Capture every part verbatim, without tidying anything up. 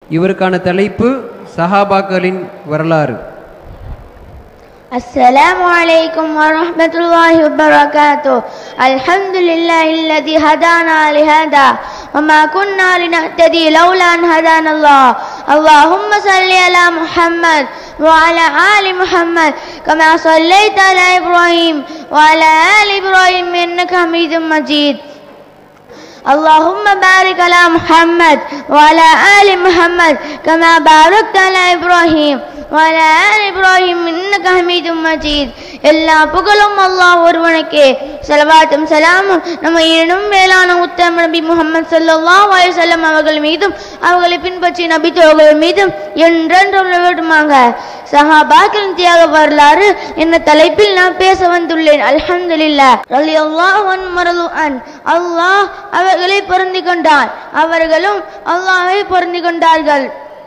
இவருக்கான தலைப்பு சஹாபாக்களின் வரலாறு. السلام عليكم ورحمة الله وبركاته. الحمد لله الذي هدانا لهذا وما كنا لنهتدي لولا أن هدانا الله. اللهم صل على محمد وعلى آل محمد كما صليت على إبراهيم وعلى آل إبراهيم إنك حميد مجيد. اللهم بارك على محمد وعلى آل محمد كما باركت على إبراهيم وعلى آل إبراهيم إنك حميد مجيد. எல்லா புகழும் அல்லாஹ் ஒருவனுக்கே, ஸலவாத்தும் ஸலாமும் நம்ம ஈனும் மேலான உத்தம நபி முஹம்மது ஸல்லல்லாஹு அலைஹி வஸல்லம் அவர்கள் மீதும் அவர்களை பின்பற்றிய நபி தோழர்கள் மீதும் என்றென்றும் நிலவட்டுமாக. சஹாபாக்களின் தியாக வரலாறு என்ற தலைப்பில் நான் பேச வந்துள்ளேன். அல்ஹம்துலில்லாஹ். ரலியல்லாஹு அன்ஹும் வரது அன். அல்லாஹ் அவர்களை பொருந்தி கொண்டான், அவர்களும் அல்லாஹ்வை பொருந்தி கொண்டார்கள்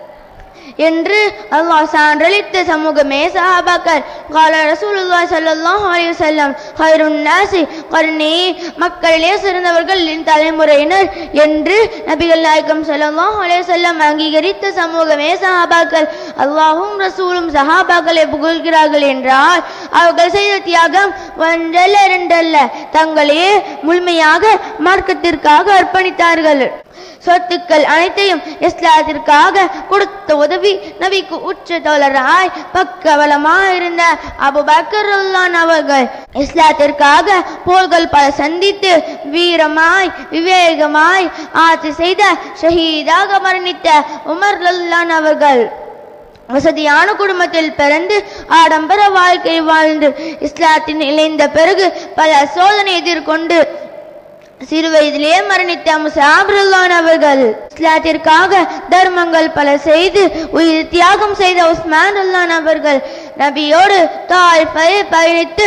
என்று அல்லாஹ் சான்றளித்த சமூகமே சஹாபாக்கள். கால ரசூலுல்லாஹி ஸல்லல்லாஹு அலைஹி வஸல்லம் கைருன் நாஸி கர்னி, மக்களிலே சிறந்தவர்கள் என் தலைமுறையினர் என்று நபிகள் நாயகம் ஸல்லல்லாஹு அலைஹி வஸல்லம் அங்கீகரித்த சமூகமே சஹாபாக்கள். அல்லாஹ்வும் ரசூலும் சஹாபாக்களை புகழ்கிறார்கள் என்றால் அவர்கள் செய்த தியாகம் ஒன்றல்ல இரண்டல்ல, தங்களையே முழுமையாக மார்க்கத்திற்காக அர்ப்பணித்தார்கள். சொத்துக்கள் அனைத்தையும் இஸ்லாத்திற்காக கொடுத்த உதவி நபிக்கு உச்ச தோழராய் பக்கபலமாக இருந்த அபூபக்கர் ரலியல்லாஹு அவர்கள் இஸ்லாத்திற்காக போர்கள் பல சந்தித்து வீரமாய் விவேகமாய் ஆட்சி செய்த ஷஹீதாக மரணித்த உமர் ரலியல்லாஹு அவர்கள் வசதியான குடும்பத்தில் பிறந்து ஆடம்பர வாழ்க்கை வாழ்ந்து இஸ்லாத்தின் இணைந்த பிறகு பல சோதனை எதிர்கொண்டு சிறு வயதிலே மரணித்த முஸஅப் ரலியல்லாஹு அவர்கள் இஸ்லாத்திற்காக தர்மங்கள் பல செய்து உயிர் தியாகம் செய்த உஸ்மான் ரலியல்லாஹு அவர்கள் நபியோடு தாயிஃபை பயணித்து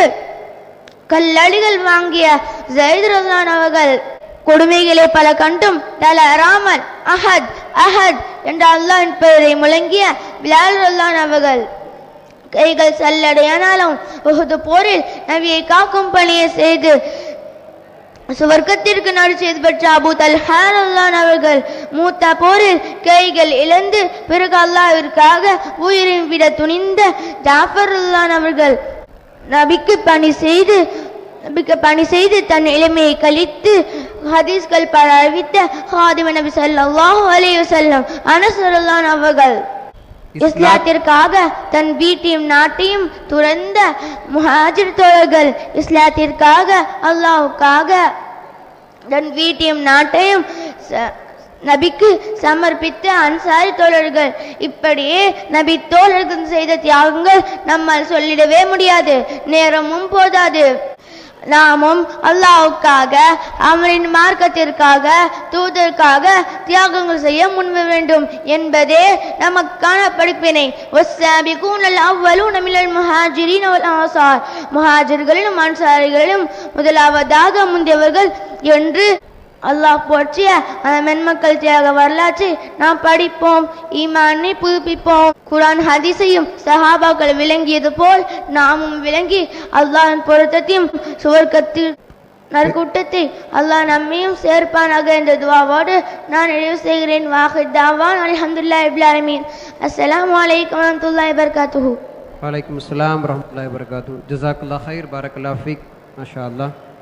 கல்லடிகள் வாங்கிய ஸைத் ரலியல்லாஹு அவர்கள் கொடுமைகளை பல கண்டும் தளராமல் அஹத் அஹத் என்ற அல்லாஹ்வின் பெயரை முழங்கிய பிலால் ரலியல்லாஹு அவர்கள் கைகள் சல்லடையானாலும் உஹது போரில் நபியை காக்கும் பணியை செய்து சுவர்க்கத்திற்கு நற்செய்தி பெற்ற அபூ தல்ஹா ரலியல்லாஹு அவர்கள் மூத்த போரில் கைகள் இழந்து பிறகு அல்லாஹ்விற்காக உயிரை விட துணிந்த ஜாஃபர் ரலியல்லாஹு அவர்கள் நபிக்கு பணி செய்து நபிக்கு பணி செய்து தன் இளமையை கழித்து ஹதீஸ்கள் பல அறிவித்த ஹாதிம நபி ஸல்லல்லாஹு அலைஹி வஸல்லம் அனஸ் ரலியல்லாஹு அவர்கள் இஸ்லாத்திற்காக தன் வீட்டையும் நாட்டையும் துறந்த முஹாஜிர் தோழர்கள், இஸ்லாத்திற்காக அல்லாஹ்வுக்காக தன் வீட்டையும் நாட்டையும் நபிக்கு சமர்ப்பித்த அன்சாரி தோழர்கள், இப்படியே நபி தோழர்கள் செய்த தியாகங்கள் நம்மால் சொல்லிடவே முடியாது, நேரமும் போதாது. நாமும் அல்லாஹ்வுக்காக அவரின் மார்க்கத்திற்காக தூதருக்காக தியாகங்கள் செய்ய முன்வர வேண்டும் என்பதே நமக்கான படிப்பினை. வஸ்ஸாபிகூனல் அவ்வலூன மினல் முஹாஜிரீன வல் அன்சார், முஹாஜிர்களிலும் அன்சாரிகளிலும் முதலாவதாக முந்தியவர்கள் என்று அல்லாஹ் போற்றிய அந்த மென்மக்கள் தியாக வரலாற்றை நாம் படிப்போம், ஈமானை புதுப்பிப்போம். குர்ஆன் ஹதீஸையும் சஹாபாக்கள் விளங்கியது போல் நாமும் விளங்கி அல்லாஹ்வின் பொருத்தத்தையும் சுவர்க்கத்தில் நற்கூட்டத்தை அல்லாஹ் நம்மையும் சேர்ப்பானாக என்ற துஆவோடு நான் நிறைவு செய்கிறேன். வாஹிர் தாவான் அல்ஹம்துலில்லாஹி ரப்பில் ஆலமீன். அஸ்ஸலாமு அலைக்கும் வரஹ்மத்துல்லாஹி வபரகாத்துஹு. வலைக்கும் அஸ்ஸலாம் வரஹ்மத்துல்லாஹி வபரகாத்துஹு. ஜஸாக்கல்லாஹு கைர், பாரக்கல்லாஹு ஃபீக். மாஷா அல்லாஹ்.